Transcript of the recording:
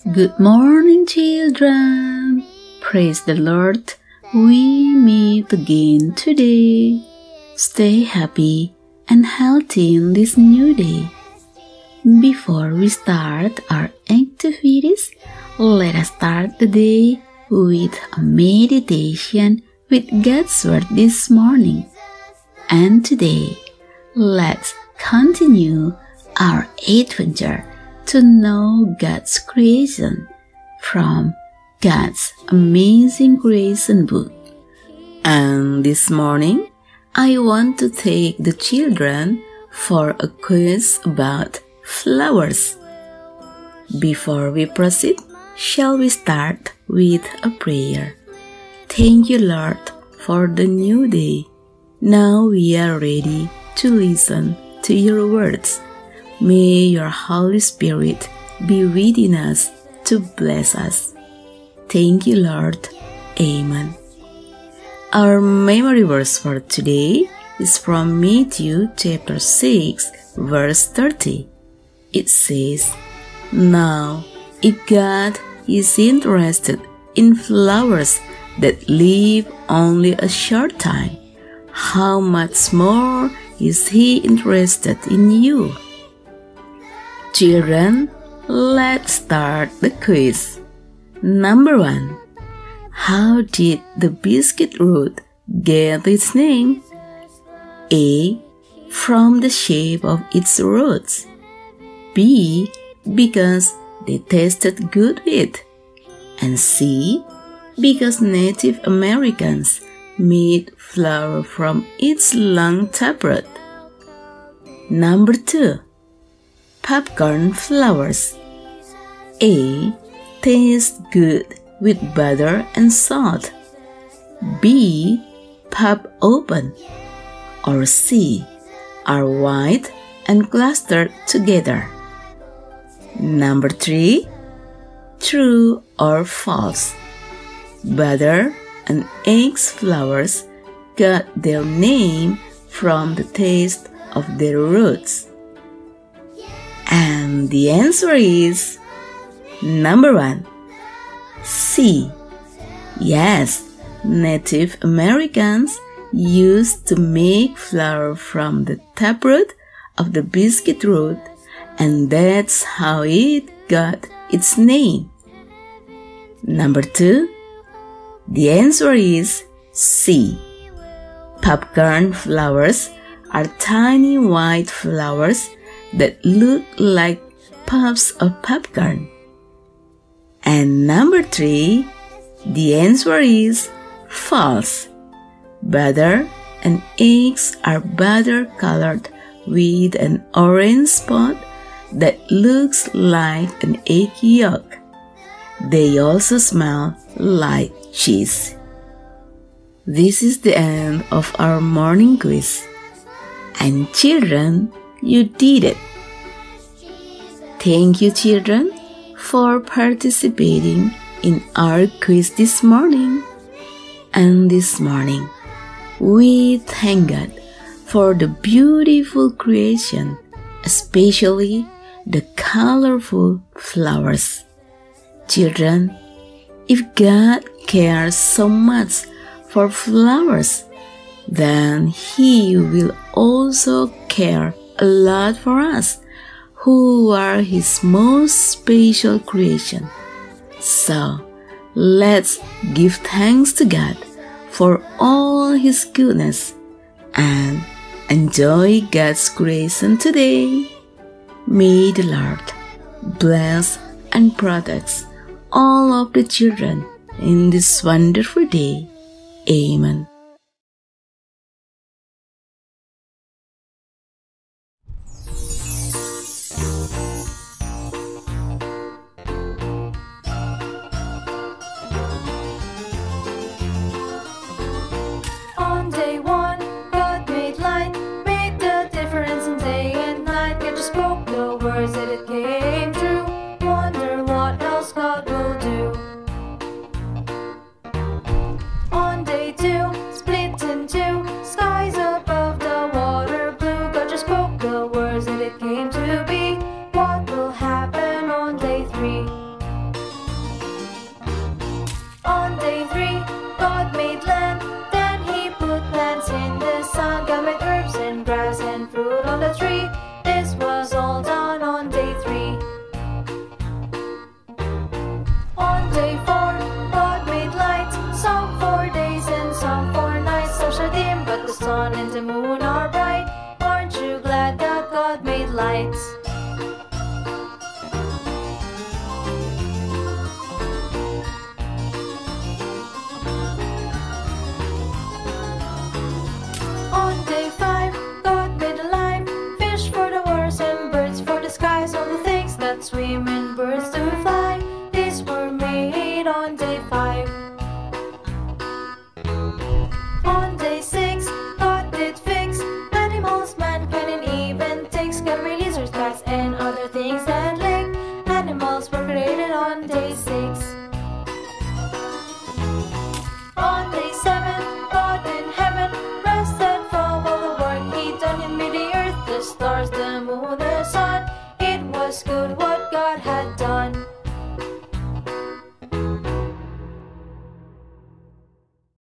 Good morning, children. Praise the Lord. We meet again today. Stay happy and healthy in this new day. Before we start our activities, let us start the day with a meditation with God's Word this morning. And today, let's continue our adventure to know God's creation from God's Amazing Creation book. And this morning, I want to take the children for a quiz about flowers. Before we proceed, shall we start with a prayer? Thank you, Lord, for the new day. Now we are ready to listen to your words. May your Holy Spirit be within us to bless us. Thank you, Lord. Amen. Our memory verse for today is from Matthew chapter 6, verse 30. It says, "Now, if God is interested in flowers that live only a short time, how much more is He interested in you?" Children, let's start the quiz. Number 1. How did the biscuit root get its name? A. From the shape of its roots. B. Because they tasted good with. And C. Because Native Americans made flour from its long taproot. Number 2. Popcorn flowers. A. Taste good with butter and salt. B. Pop open. Or C. Are white and clustered together. Number 3. True or false? Butter and eggs flowers got their name from the taste of their roots. And the answer is number 1. C. Yes, Native Americans used to make flour from the taproot of the biscuit root, and that's how it got its name. Number 2. The answer is C. Popcorn flowers are tiny white flowers that look like puffs of popcorn. And number 3, the answer is false. Butter and eggs are butter-colored with an orange spot that looks like an egg yolk. They also smell like cheese. This is the end of our morning quiz. And children, you did it! Thank you, children, for participating in our quiz this morning. And this morning, we thank God for the beautiful creation, especially the colorful flowers. Children, if God cares so much for flowers, then He will also care a lot for us, who are His most special creation. So, let's give thanks to God for all His goodness and enjoy God's creation today. May the Lord bless and protect all of the children in this wonderful day. Amen.